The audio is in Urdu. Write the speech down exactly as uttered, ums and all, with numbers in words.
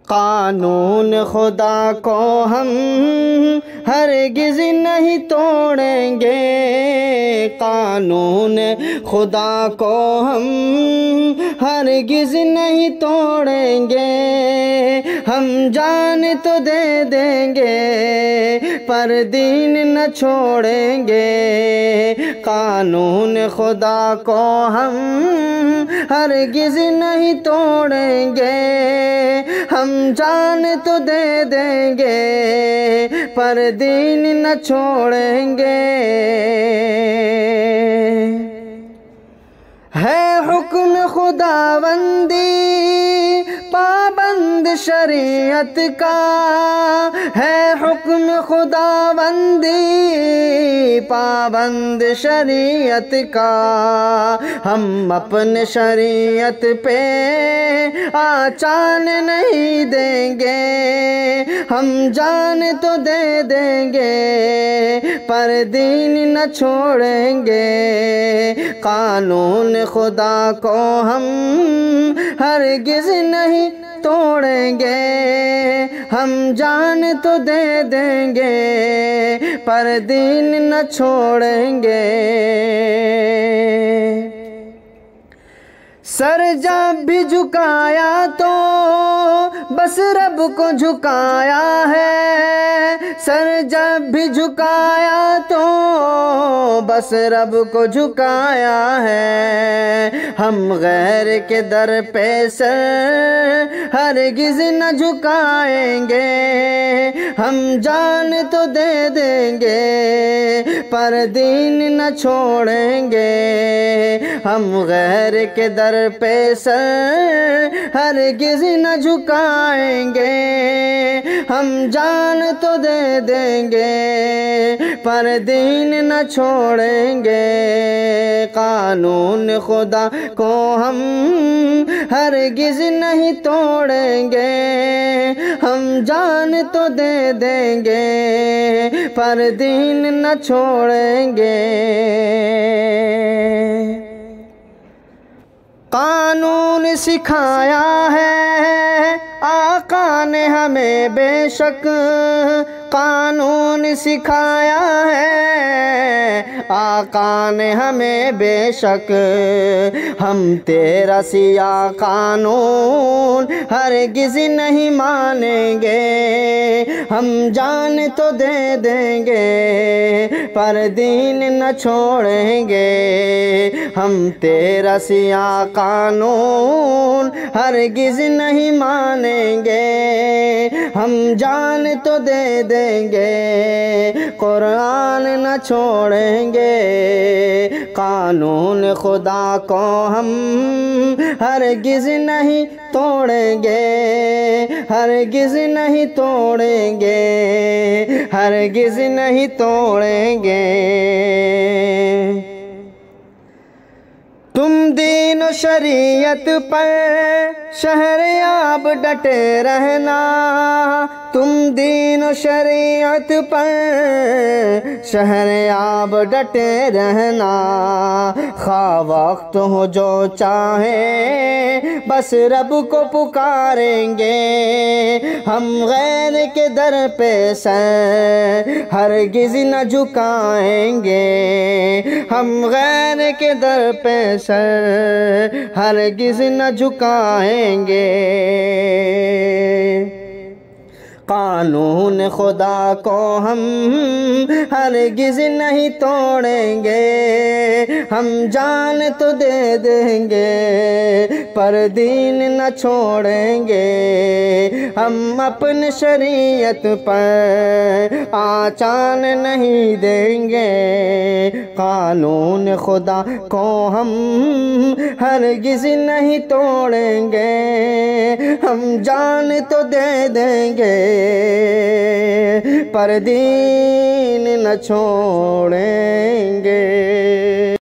قانون خدا کو ہم ہرگز نہیں توڑیں گے، قانون خدا کو ہم ہرگز نہیں توڑیں گے، ہم جان تو دے دیں گے پر دین نہ چھوڑیں گے، قانون خدا کو ہم ہرگز نہیں توڑیں گے، ہم جان تو دے دیں گے پر دین نہ چھوڑیں گے۔ ہے حکم خداوندی پابند شریعت کا، ہے حکم خداوندی پابند شریعت کا، ہم اپنے شریعت پہ آچان نہیں دیں گے، ہم جان تو دے دیں گے پر دین نہ چھوڑیں گے، قانون خدا کو ہم ہرگز نہیں توڑیں گے، ہم جان تو دے دیں گے پر دین نہ چھوڑیں گے۔ سر جب بھی جھکایا تو بس رب کو جھکایا ہے، سر جب بھی جھکایا تو بس رب کو جھکایا ہے، ہم غیر کے در پہ سر ہرگز نہ جھکائیں گے، ہم جان تو دے دیں گے پر دین نہ چھوڑیں گے، ہم غیر کے در پہ سر ہرگز نہ جھکائیں گے، ہم جان تو دے دیں گے پر دین نہ چھوڑیں گے، قانون خدا کو ہم ہرگز نہیں توڑیں گے، ہم جان تو دے دیں گے پر دین نہ چھوڑیں گے۔ قانون سکھایا ہے آقا نے ہمیں بے شک، قانون سکھایا ہے آقا نے ہمیں بے شک، ہم تیرا سیاہ قانون ہرگز نہیں مانیں گے، ہم جان تو دے دیں گے پر دین نہ چھوڑیں گے، ہم تیرا سیاہ قانون ہرگز نہیں مانیں گے، ہم جان تو دے دیں گے قرآن نہ چھوڑیں گے، قانون خدا کو ہم ہرگز نہیں توڑیں گے، ہرگز نہیں توڑیں گے، ہرگز نہیں توڑیں گے۔ تم دین و شریعت پر شہریاب ڈٹے رہنا، تم دین و شریعت پر شہریاب ڈٹے رہنا، خواہ وقت ہو جو چاہے بس رب کو پکاریں گے، ہم غیر کے در پہ سر ہرگز نہ جھکائیں گے، ہم غیر کے در پہ سر ہرگز نہ جھکائیں گے، قانون خدا کو ہم ہرگز نہیں توڑیں گے، ہم جان تو دے دیں گے پر دین نہ چھوڑیں گے، ہم اپنی شریعت پر آچان نہیں دیں گے، قانون خدا کو ہم ہرگز نہیں توڑیں گے، ہم جان تو دے دیں گے پر دین نہ چھوڑیں گے۔